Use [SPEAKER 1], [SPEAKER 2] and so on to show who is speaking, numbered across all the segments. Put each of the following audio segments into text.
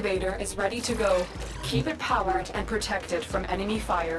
[SPEAKER 1] Excavator is ready to go. Keep it powered and protected from enemy fire.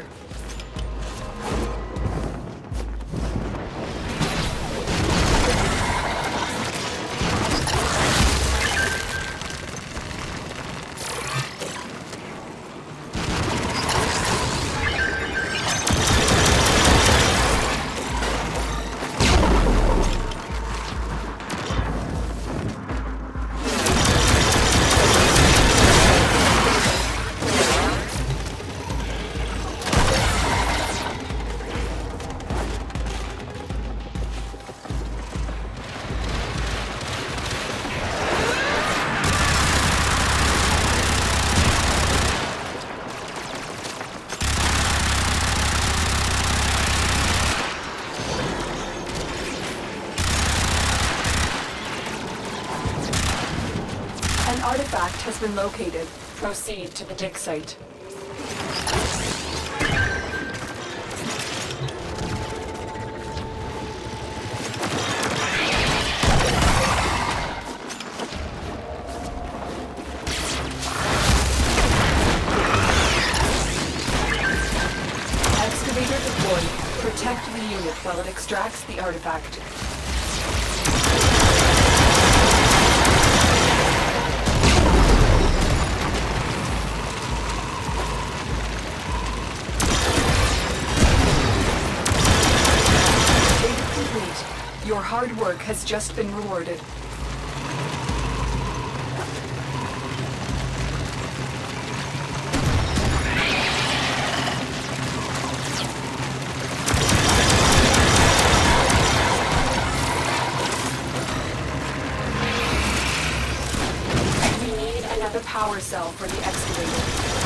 [SPEAKER 1] An artifact has been located. Proceed to the dig site. Excavator deployed. Protect the unit while it extracts the artifact. Your hard work has just been rewarded. We need another power cell for the excavator.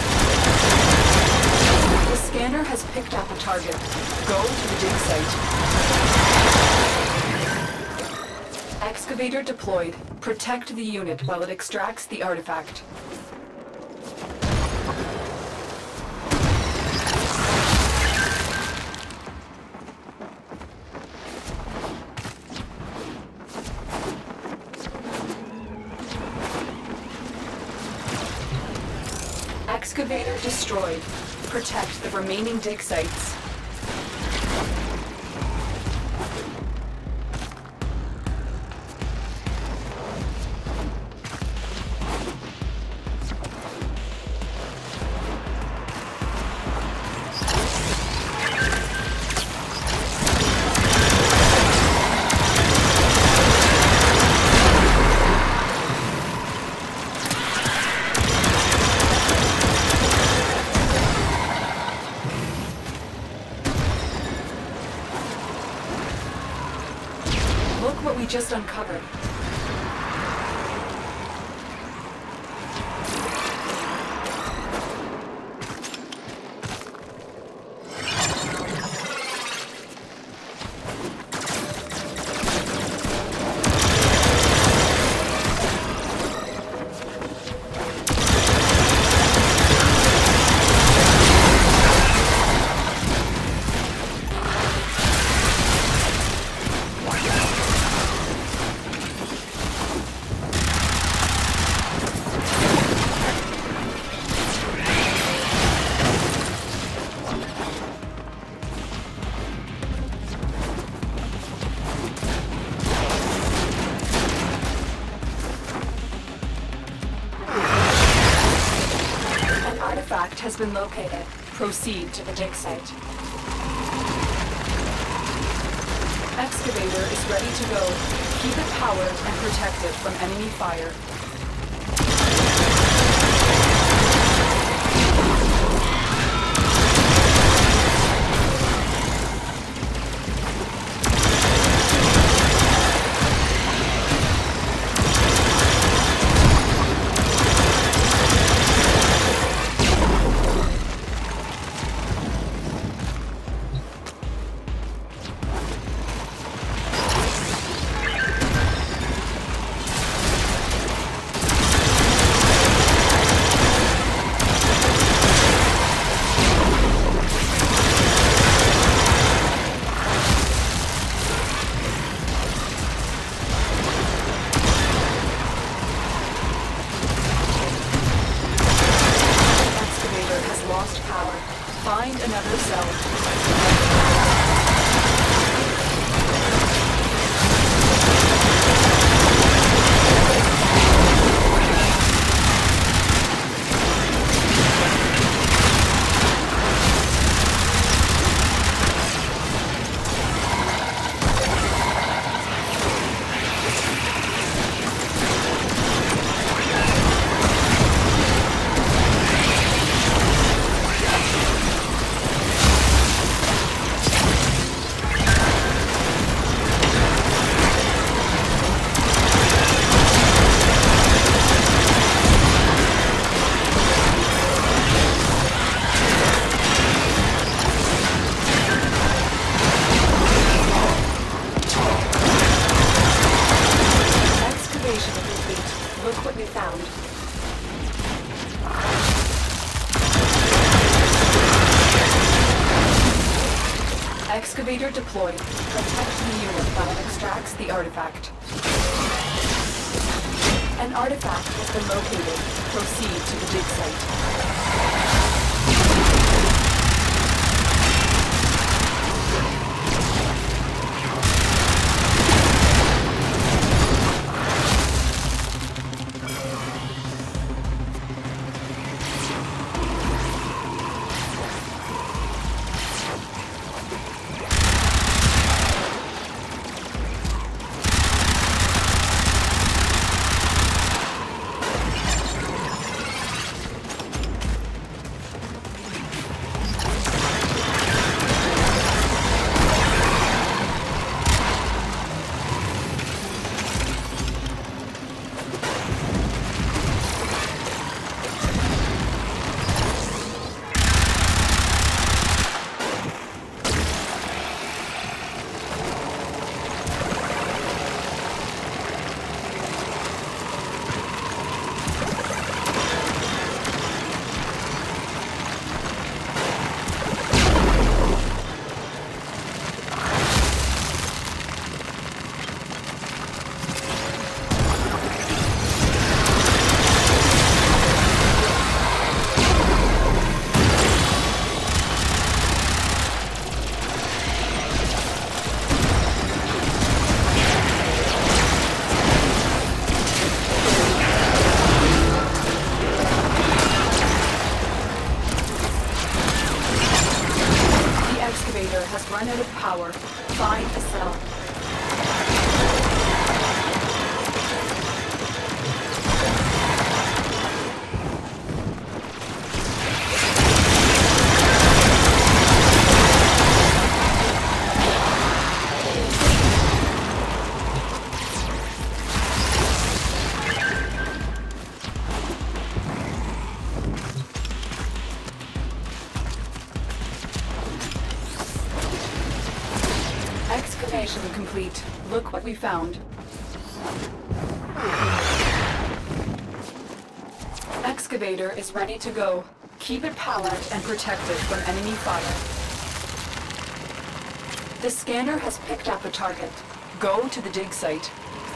[SPEAKER 1] The scanner has picked up a target. Go to the dig site. Excavator deployed. Protect the unit while it extracts the artifact. Excavator destroyed. Protect the remaining dig sites. Look what we just uncovered. Has been located. Proceed to the dig site. Excavator is ready to go. Keep it powered and protected from enemy fire. Excavator deployed. Protect the unit while it extracts the artifact. An artifact has been located. Proceed to the dig site. Run out of power. Find a cell. Excavation complete. Look what we found. Excavator is ready to go. Keep it powered and protected from enemy fire. The scanner has picked up a target. Go to the dig site.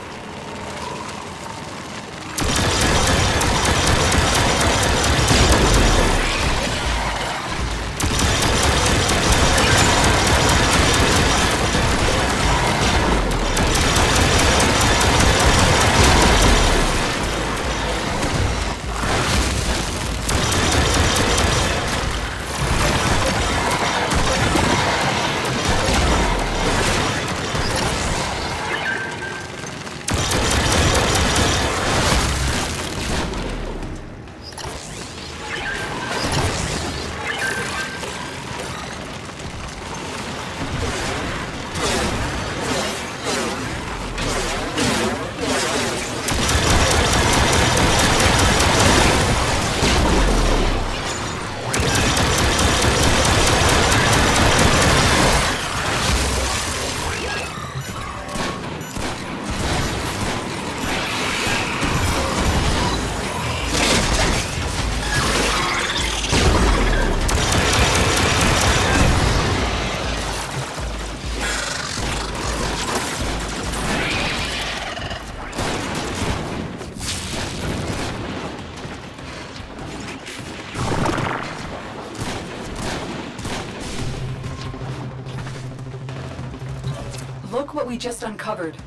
[SPEAKER 1] Look what we just uncovered.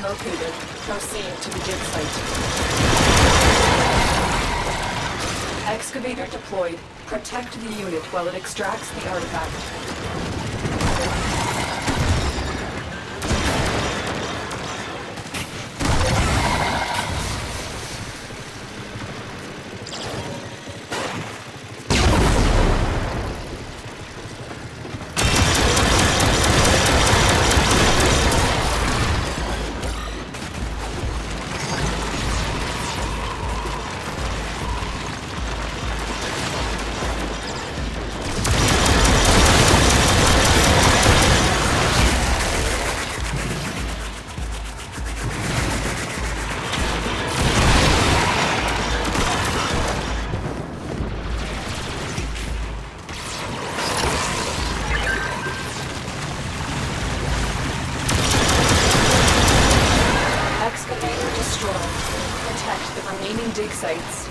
[SPEAKER 1] been located. Proceed to the dig site. Excavator deployed. Protect the unit while it extracts the artifact. Dig sites.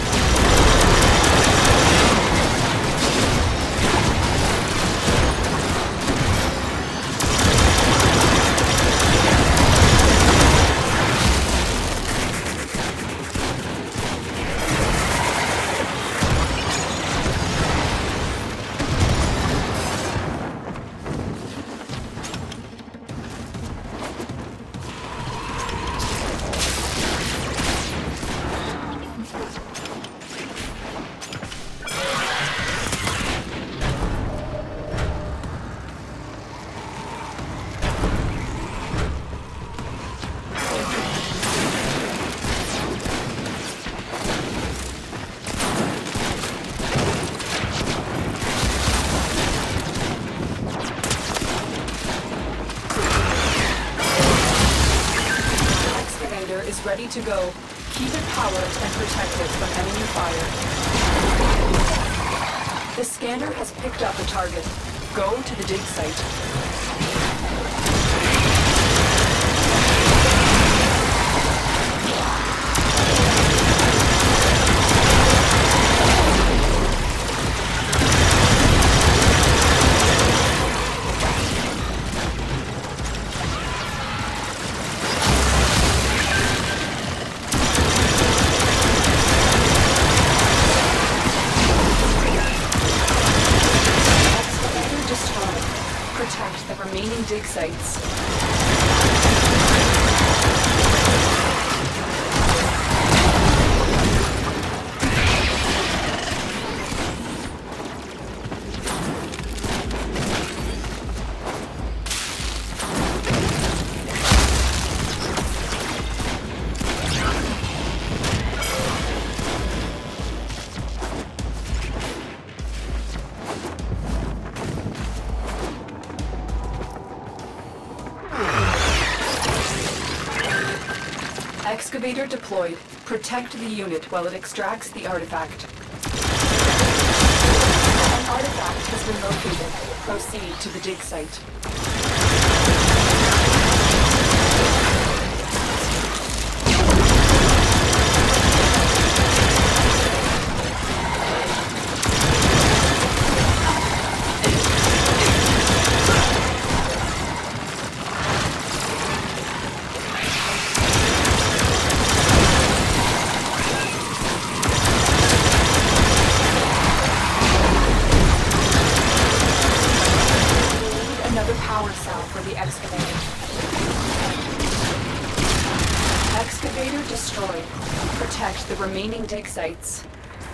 [SPEAKER 1] Is ready to go. Keep it powered and protected from enemy fire. The scanner has picked up a target. Go to the dig site. Protect the remaining dig sites. Excavator deployed. Protect the unit while it extracts the artifact. An artifact has been located. Proceed to the dig site. Power cell for the excavator. Excavator destroyed. Protect the remaining dig sites.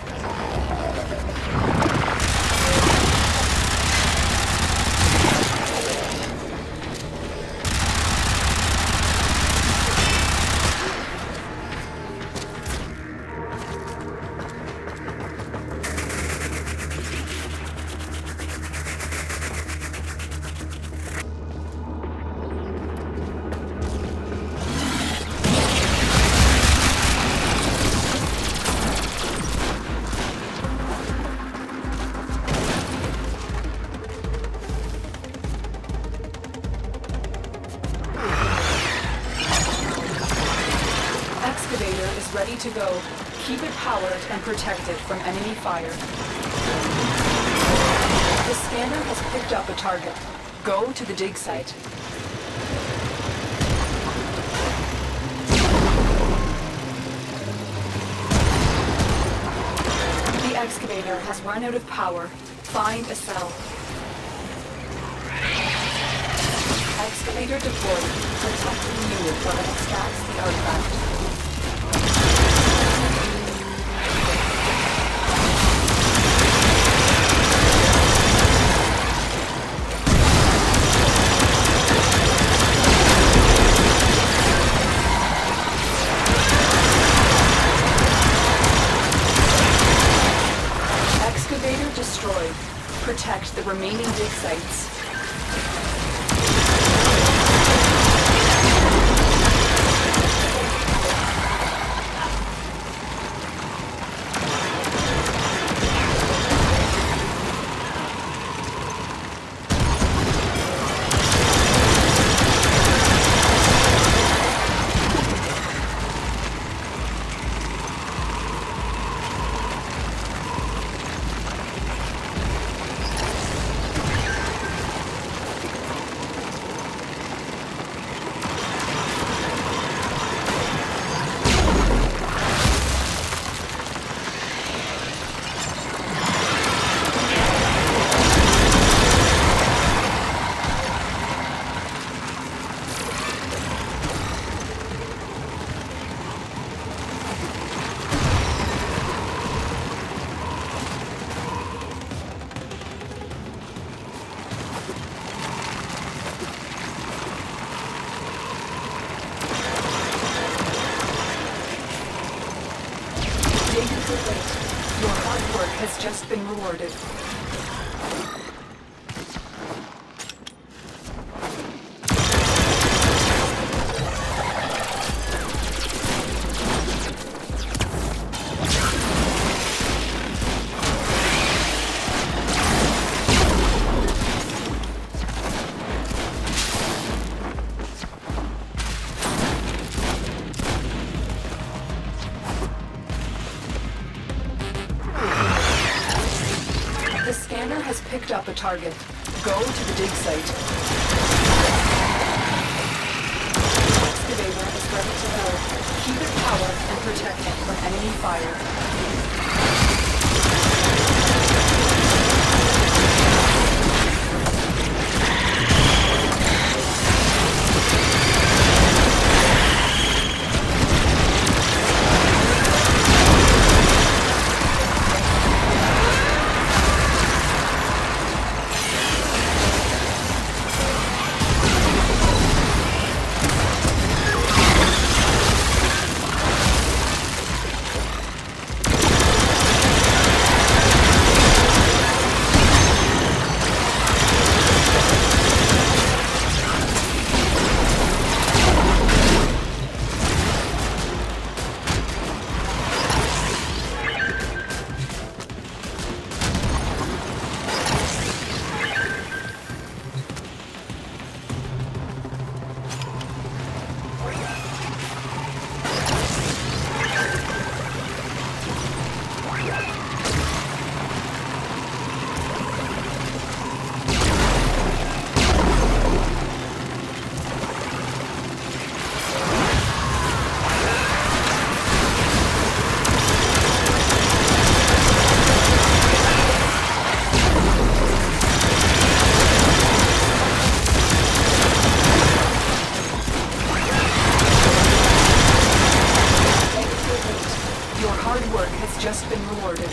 [SPEAKER 1] Is ready to go. Keep it powered and protected from enemy fire. The scanner has picked up a target. Go to the dig site. has run out of power. Find a cell. Excavator deployed. Protect the unit while it extracts the artifact. Excavator destroyed. Protect the remaining dig sites. Your hard work has just been rewarded. The scanner has picked up a target. Go to the dig site. Excavator is ready to go. Keep it powered and protect it from enemy fire. Just been rewarded.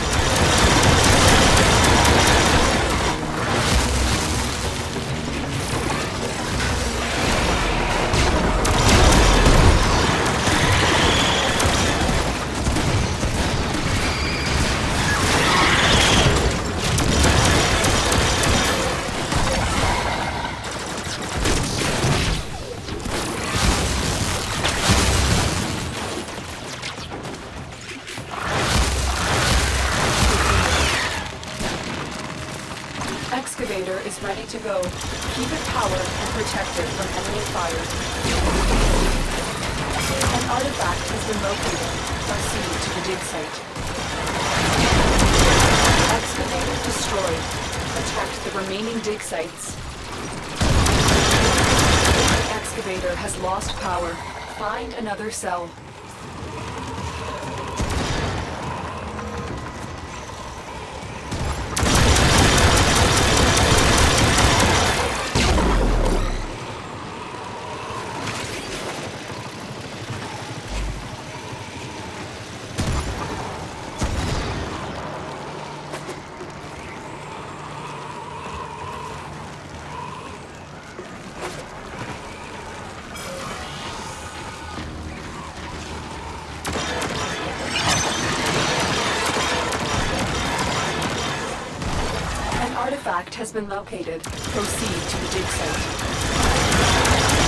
[SPEAKER 1] Excavator is ready to go. Keep it powered and protected from enemy fire. An artifact has been located. Proceed to the dig site. Excavator destroyed. Protect the remaining dig sites. The excavator has lost power. Find another cell. has been located. Proceed to the dig site.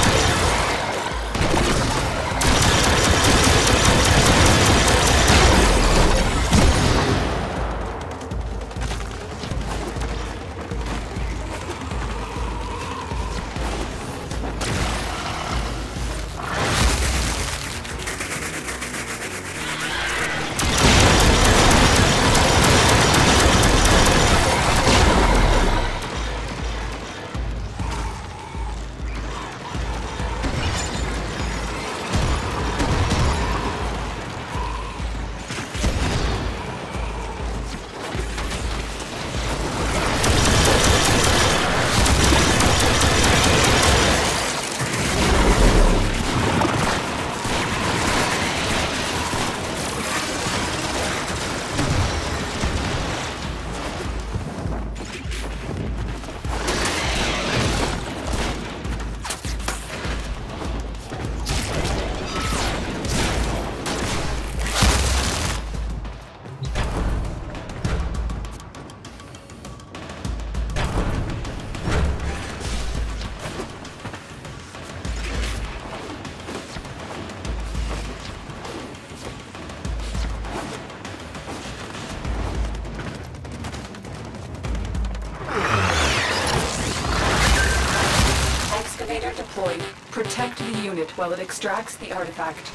[SPEAKER 1] Excavator deployed. Protect the unit while it extracts the artifact.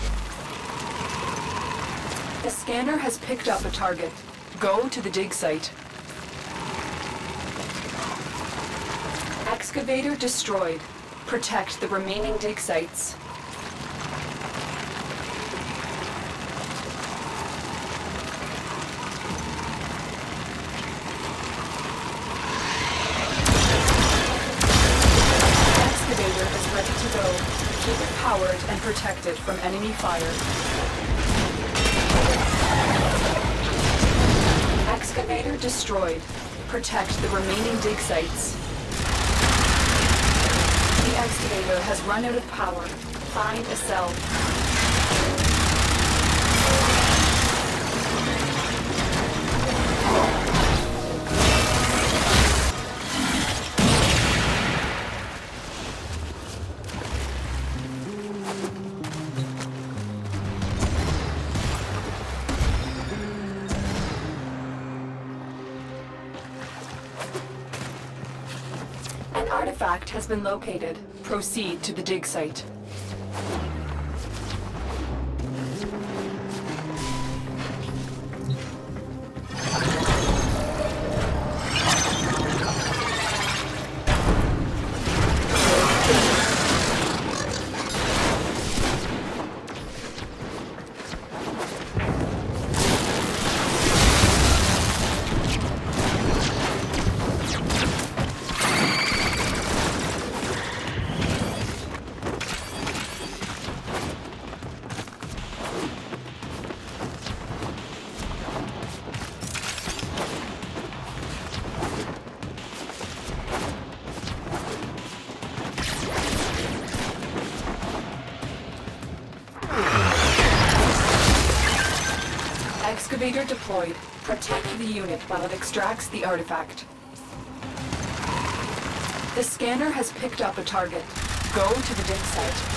[SPEAKER 1] The scanner has picked up a target. Go to the dig site. Excavator destroyed. Protect the remaining dig sites. Excavator is ready to go. Keep it powered and protected from enemy fire. Excavator destroyed. Protect the remaining dig sites. The excavator has run out of power. Find a cell. An artifact has been located. Proceed to the dig site. Excavator deployed. Protect the unit while it extracts the artifact. The scanner has picked up a target. Go to the dig site.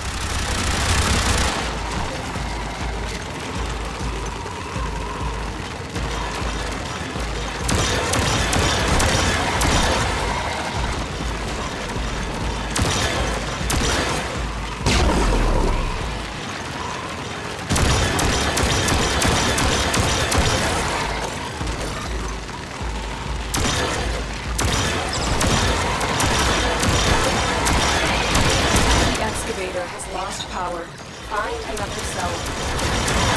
[SPEAKER 1] Has lost power. Find another cell.